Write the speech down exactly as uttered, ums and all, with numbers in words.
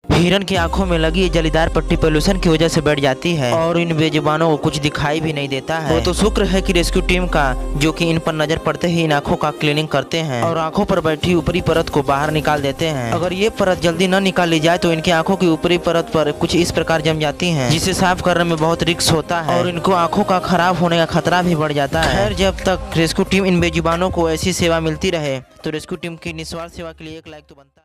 हिरन की आंखों में लगी जलीदार पट्टी पोल्यूशन की वजह से बढ़ जाती है और इन बेजुबानों को कुछ दिखाई भी नहीं देता है। वो तो शुक्र है कि रेस्क्यू टीम का, जो कि इन पर नजर पड़ते ही इन आंखों का क्लीनिंग करते हैं और आंखों पर बैठी ऊपरी परत को बाहर निकाल देते हैं। अगर ये परत जल्दी न निकाल ली जाए तो इनकी आंखों की ऊपरी परत पर कुछ इस प्रकार जम जाती है, जिसे साफ करने में बहुत रिस्क होता है और इनको आंखों का खराब होने का खतरा भी बढ़ जाता है। खैर, जब तक रेस्क्यू टीम इन बेजुबानों को ऐसी सेवा मिलती रहे तो रेस्क्यू टीम की निस्वार्थ सेवा के लिए एक लाइक तो बनता है।